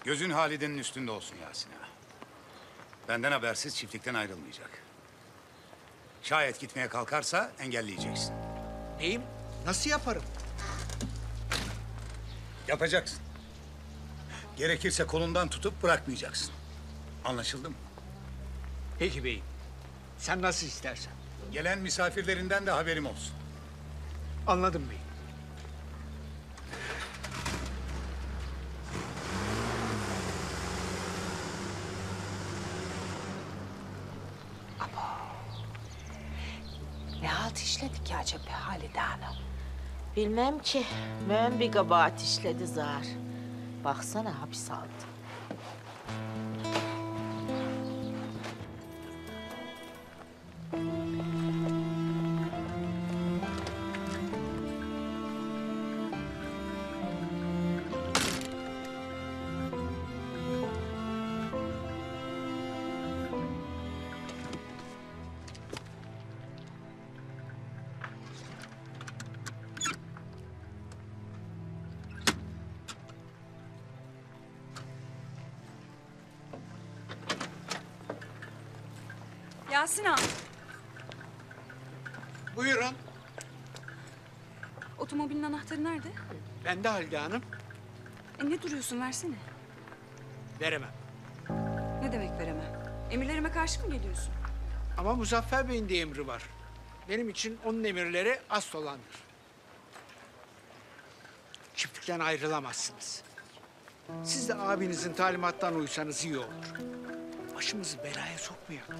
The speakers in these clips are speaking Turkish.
Gözün Halide'nin üstünde olsun Yasin ağa. Benden habersiz çiftlikten ayrılmayacak. Şayet gitmeye kalkarsa engelleyeceksin. Neyim? Nasıl yaparım? Yapacaksın. Gerekirse kolundan tutup bırakmayacaksın. Anlaşıldı mı? Peki beyim. Sen nasıl istersen. Gelen misafirlerinden de haberim olsun. Anladım beyim. Ne halt işledik ki acaba Halide Hanım? Bilmem ki. Mühim bir kabahat işledi zar. Baksana hapis aldı. Yasin ağa, Buyurun. otomobilin anahtarı nerede? Ben de Halide Hanım. Ne duruyorsun, versene. Veremem. Ne demek veremem? Emirlerime karşı mı geliyorsun? Ama Muzaffer Bey'in de emri var. Benim için onun emirleri asıl olandır. Çiftlikten ayrılamazsınız. Siz de abinizin talimatlarına uysanız iyi olur. Başımızı belaya sokmayalım.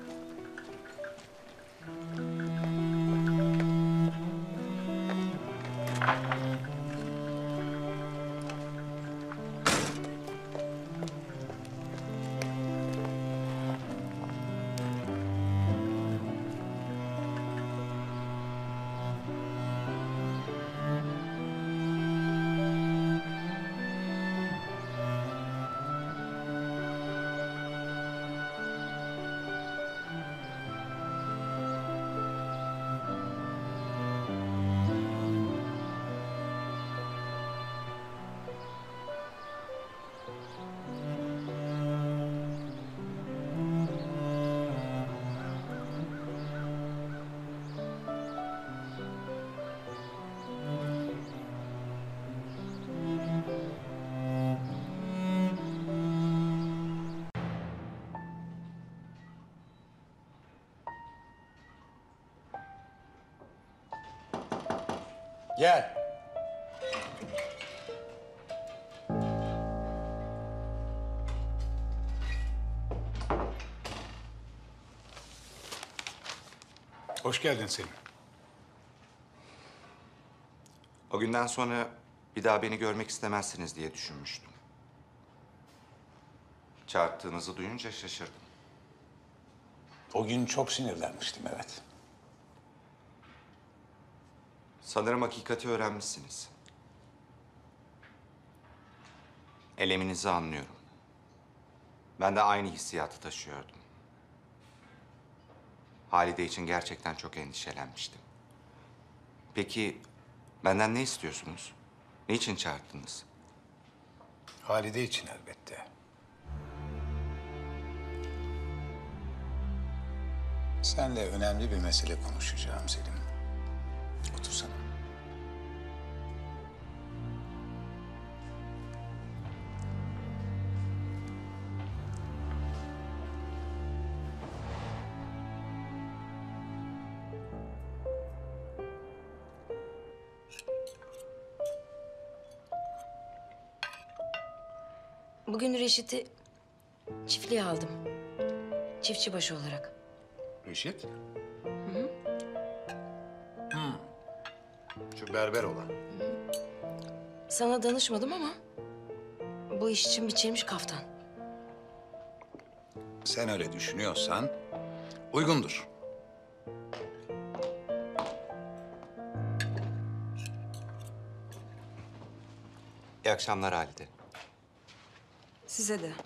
Gel. Hoş geldin Selim. O günden sonra bir daha beni görmek istemezsiniz diye düşünmüştüm. Çağırttığınızı duyunca şaşırdım. O gün çok sinirlenmiştim, evet. Sanırım hakikati öğrenmişsiniz. Eleminizi anlıyorum. Ben de aynı hissiyatı taşıyordum. Halide için gerçekten çok endişelenmiştim. Peki benden ne istiyorsunuz? Ne için çağırdınız? Halide için elbette. Seninle önemli bir mesele konuşacağım Selim. Otursana. Bugün Reşit'i çiftliğe aldım. Çiftçi başı olarak. Reşit? Şu berber olan. Sana danışmadım ama bu iş için biçilmiş kaftan. Sen öyle düşünüyorsan uygundur. İyi akşamlar Halide. Size de.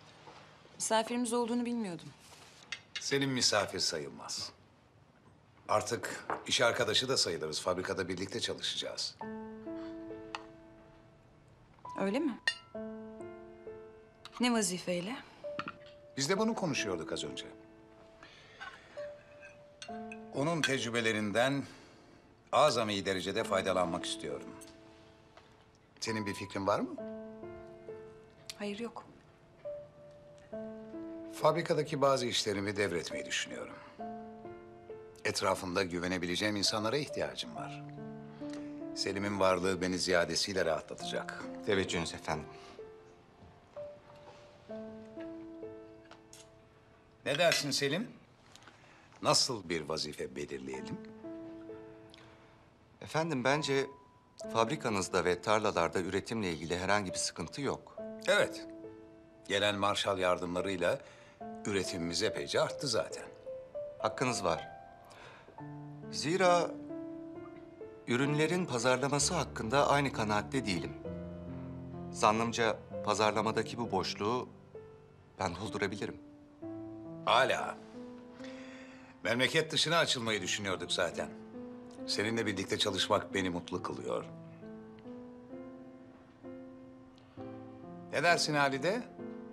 Misafirimiz olduğunu bilmiyordum. Senin misafir sayılmaz. Artık iş arkadaşı da sayılırız. Fabrikada birlikte çalışacağız. Öyle mi? Ne vazifeyle? Biz de bunu konuşuyorduk az önce. Onun tecrübelerinden azami derecede faydalanmak istiyorum. Senin bir fikrin var mı? Hayır, yok. Fabrikadaki bazı işlerimi devretmeyi düşünüyorum. Etrafımda güvenebileceğim insanlara ihtiyacım var. Selim'in varlığı beni ziyadesiyle rahatlatacak. Teveccühünüz efendim. Ne dersin Selim? Nasıl bir vazife belirleyelim? Efendim bence fabrikanızda ve tarlalarda üretimle ilgili herhangi bir sıkıntı yok. Evet. Gelen Marshall yardımlarıyla üretimimiz epeyce arttı zaten. Hakkınız var. Zira ürünlerin pazarlaması hakkında aynı kanaatte değilim. Zannımca pazarlamadaki bu boşluğu ben doldurabilirim. Hala. Memleket dışına açılmayı düşünüyorduk zaten. Seninle birlikte çalışmak beni mutlu kılıyor. Ne dersin Halide?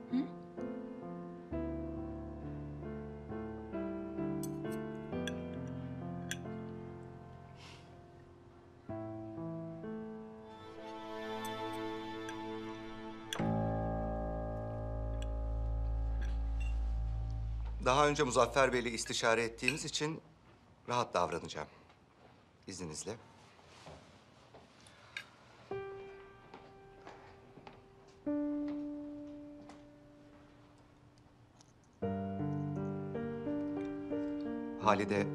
Daha önce Muzaffer Bey'le istişare ettiğimiz için rahat davranacağım. İzninizle. Halide...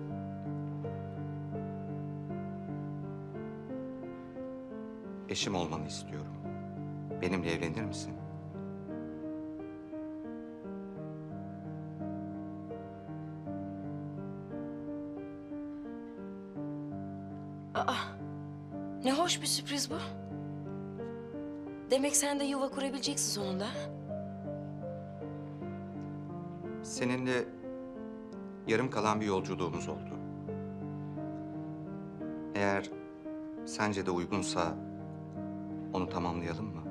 eşim olmanı istiyorum. Benimle evlenir misin? Ne hoş bir sürpriz bu. Demek sen de yuva kurabileceksin sonunda. Seninle yarım kalan bir yolculuğumuz oldu. Eğer sence de uygunsa onu tamamlayalım mı?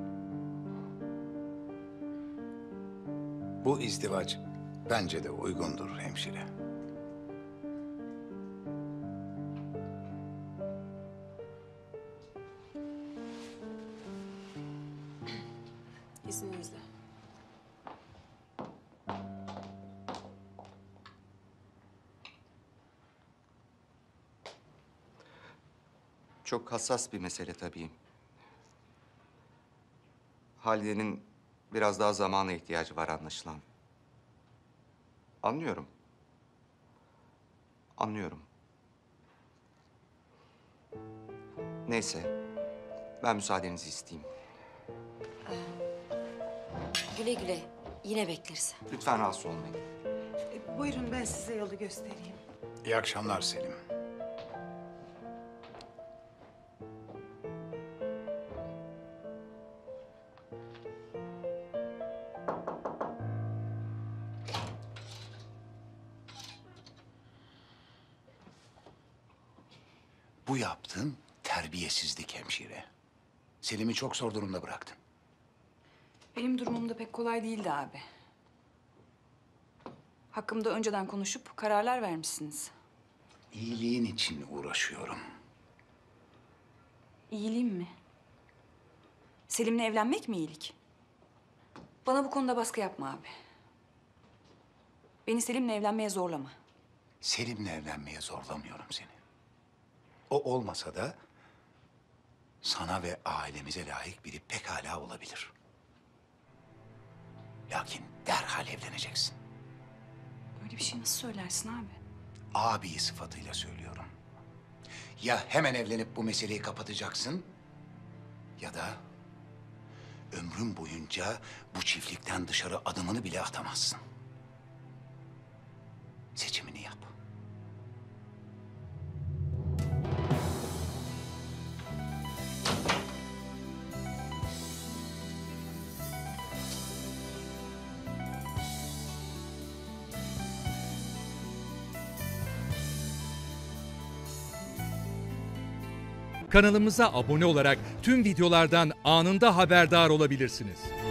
Bu izdivaç bence de uygundur hemşire. İzninizle. Çok hassas bir mesele tabii. Halide'nin biraz daha zamana ihtiyacı var anlaşılan. Anlıyorum. Anlıyorum. Neyse, ben müsaadenizi isteyeyim. Güle güle. Yine bekleriz. Lütfen rahatsız olmayın. Buyurun ben size yolu göstereyim. İyi akşamlar Selim. Bu yaptığın terbiyesizlik hemşire. Selim'i çok zor durumda bıraktın. Benim durumum da pek kolay değildi abi. Hakkımda önceden konuşup kararlar vermişsiniz. İyiliğin için uğraşıyorum. İyiliğim mi? Selim'le evlenmek mi iyilik? Bana bu konuda baskı yapma abi. Beni Selim'le evlenmeye zorlama. Selim'le evlenmeye zorlamıyorum seni. O olmasa da sana ve ailemize layık biri pekala olabilir. Lakin derhal evleneceksin. Böyle bir şey nasıl söylersin abi? Abi sıfatıyla söylüyorum. Ya hemen evlenip bu meseleyi kapatacaksın ya da ömrün boyunca bu çiftlikten dışarı adımını bile atamazsın. Seçimini yap. Kanalımıza abone olarak tüm videolardan anında haberdar olabilirsiniz.